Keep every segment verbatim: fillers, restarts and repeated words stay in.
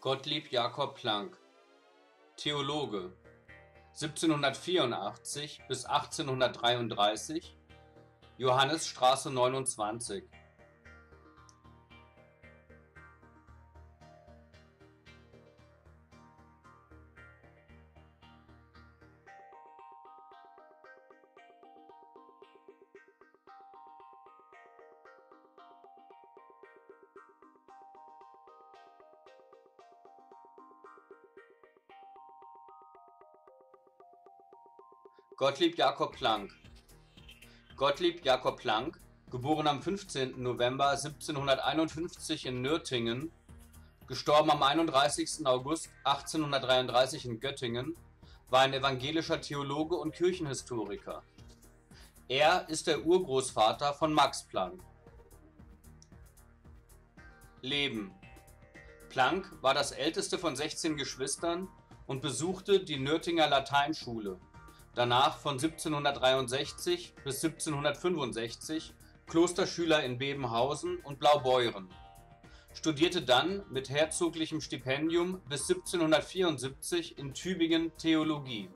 Gottlieb Jakob Planck, Theologe, siebzehnhundertvierundachtzig bis achtzehnhundertdreiunddreißig, Johannesstraße neunundzwanzig. Gottlieb Jakob Planck Gottlieb Jakob Planck, geboren am fünfzehnten November siebzehnhunderteinundfünfzig in Nürtingen, gestorben am einunddreißigsten August achtzehnhundertdreiunddreißig in Göttingen, war ein evangelischer Theologe und Kirchenhistoriker. Er ist der Urgroßvater von Max Planck. Leben: Planck war das älteste von sechzehn Geschwistern und besuchte die Nürtinger Lateinschule, danach von siebzehnhundertdreiundsechzig bis siebzehnhundertfünfundsechzig Klosterschüler in Bebenhausen und Blaubeuren, studierte dann mit herzoglichem Stipendium bis siebzehnhundertvierundsiebzig in Tübingen Theologie.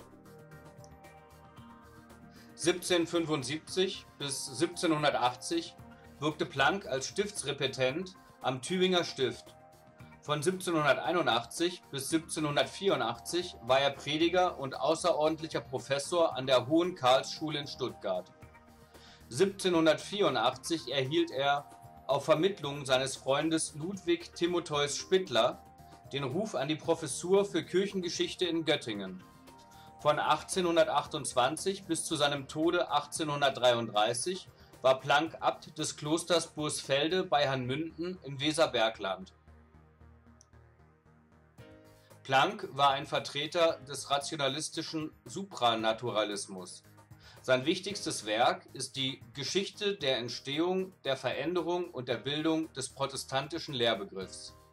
siebzehnhundertfünfundsiebzig bis siebzehnhundertachtzig wirkte Planck als Stiftsrepetent am Tübinger Stift. Von siebzehnhunderteinundachtzig bis siebzehnhundertvierundachtzig war er Prediger und außerordentlicher Professor an der Hohen Karlsschule in Stuttgart. siebzehnhundertvierundachtzig erhielt er auf Vermittlung seines Freundes Ludwig Timotheus Spittler den Ruf an die Professur für Kirchengeschichte in Göttingen. Von achtzehnhundertachtundzwanzig bis zu seinem Tode achtzehnhundertdreiunddreißig war Planck Abt des Klosters Bursfelde bei Hanmünden im Weserbergland. Planck war ein Vertreter des rationalistischen Supranaturalismus. Sein wichtigstes Werk ist die Geschichte der Entstehung, der Veränderung und der Bildung des protestantischen Lehrbegriffs.